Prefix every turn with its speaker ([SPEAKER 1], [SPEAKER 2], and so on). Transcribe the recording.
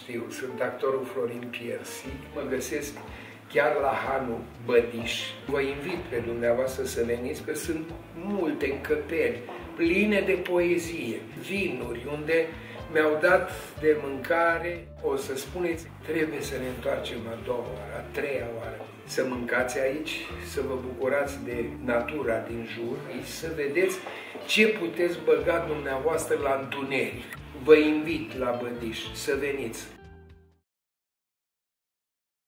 [SPEAKER 1] Știu, sunt actorul Florin Piersi, mă găsesc chiar la Hanul Bădiș. Vă invit pe dumneavoastră să veniți, că sunt multe încăperi pline de poezie, vinuri unde mi-au dat de mâncare. O să spuneți, trebuie să ne întoarcem a doua oară, a treia oară, să mâncați aici, să vă bucurați de natura din jur și să vedeți ce puteți băga dumneavoastră la întuneric. Vă invit la Bădiș să veniți.